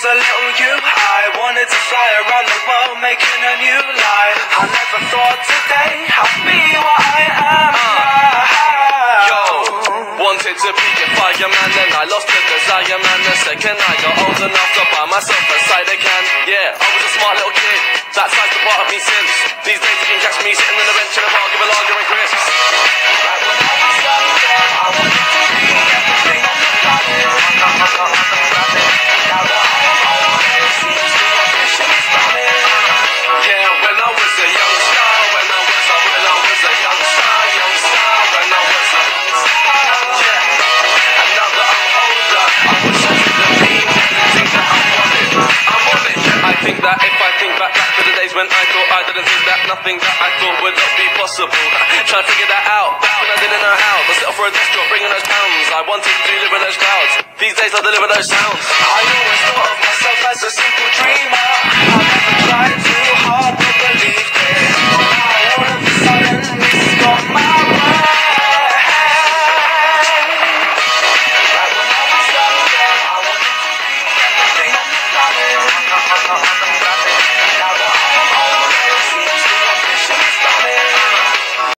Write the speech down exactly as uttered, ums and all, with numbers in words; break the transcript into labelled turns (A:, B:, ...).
A: a little you, I wanted to fly around the world, making a new life. I never thought today I'd be what I am now.
B: Yo, wanted to be a fireman, then I lost the desire, man. The second I got old enough to buy myself a cider can. Yeah, I was a smart little kid, that side's the part of me since. These days you can catch me sitting on the bench in a bar, give a lager and crisps.
A: Right when I was younger, I wanted to be everything on the planet. Now that I'm older, it seems the ambition is running.
B: Yeah, when I was a youngster, when I was a, when I was a youngster, youngster, when I was a youngster, yeah. And now that I'm older, I wish I could have been everything that I wanted. I'm on it. I think that if I think back, back to the days when I thought I didn't think that nothing that I thought would not be possible. Trying to figure that out, back when I didn't know how. I settled for a desk job, bringing those pounds. I wanted to live in those clouds. These days I deliver those sounds.
A: I always thought of myself as a simple dream.